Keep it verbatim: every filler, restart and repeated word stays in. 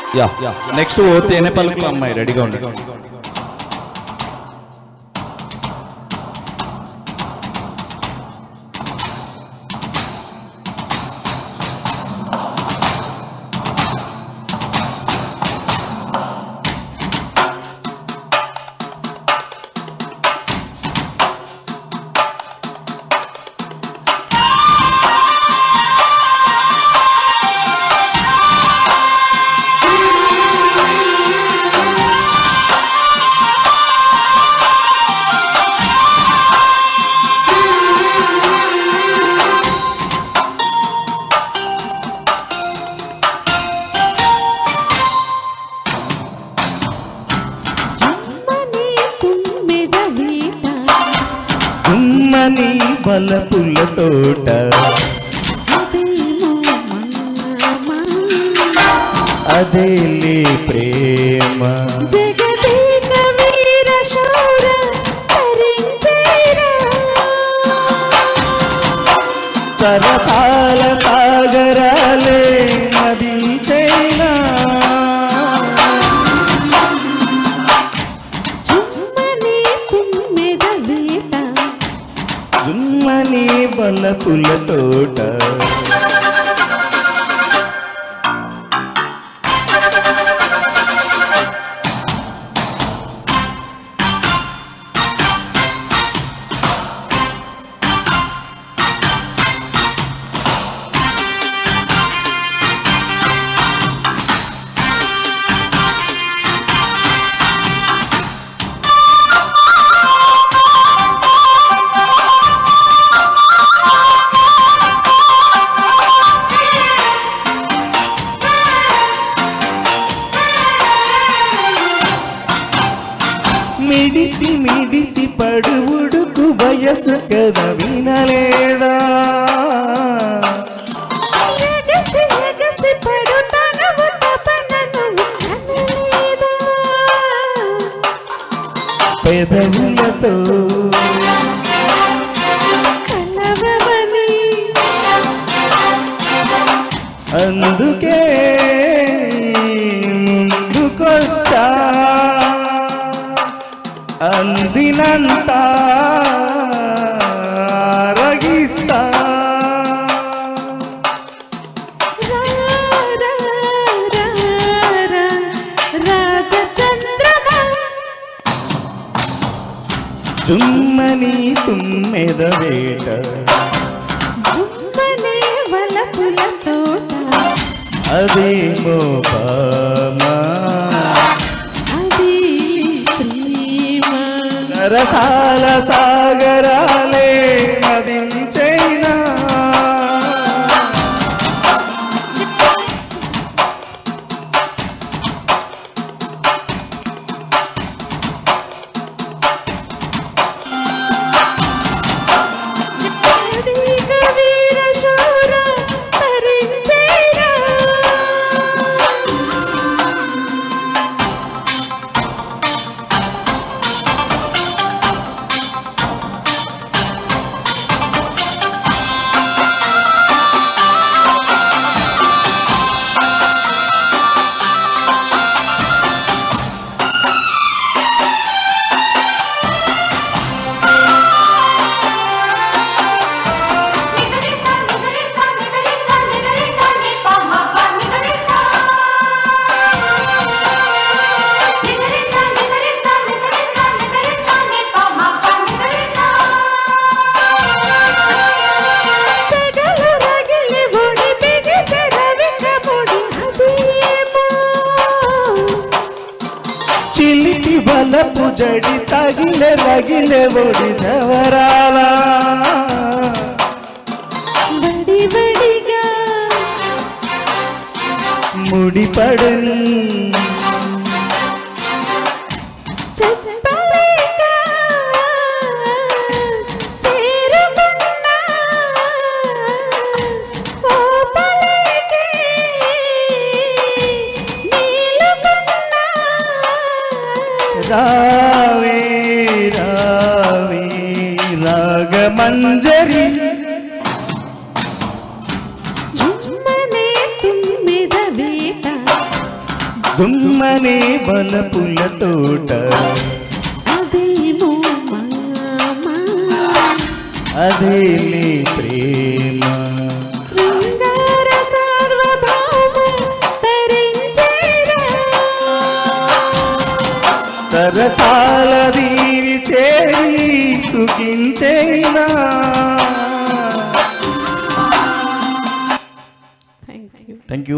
Yeah next ఓ తేనె పలుకుల అమ్మాయి రెడీగా ఉండండి. గుమ్మని వలపుల తోట అదేలే ప్రేమ జగదేక వీర శూర తరించేరా సరసాల సాగరాలే మదించేనా జుమ్మని వలపుల తోట మిడిసి మిడిసి పడువుడుకు వయసు కదా వినలేదా ఎగసి ఎగసి పడుతనవు తపనను వినలేదా పెదవులతో కలవవని అందుకే ముందుకొచ్చా అందినంత రగిస్తా రాజచంద్రమా జుమ్మని తుమ్మెద వేట జుమ్మనే వలపుల తోట అదేమో బామా అది ప్రేమ సరసాల సాగరాలే మదించైనా జగదేక వీర శూర తరించేరా చిలిపి వలపు జడి తగిలే రగిలే ఒడి ధవరాలా బడి బడిగా ముడిపడని చెప్పలేక చేరుకున్నా ఓపలేకే నీలుకున్నా రావే రావే రాగమంజరి జుమ్మనే తుమ్మెద వేట గుమ్మని బలపుల తోట అదేమో మామ అదే నీ ప్రేమ శృంగార సార్వభౌమం తరించేరా సరసాల దీవి చేరి సుఖించేనా థ్యాంక్ యూ థ్యాంక్ యూ